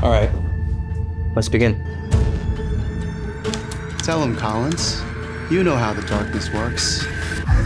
All right. Let's begin. Tell him, Collins. You know how the darkness works.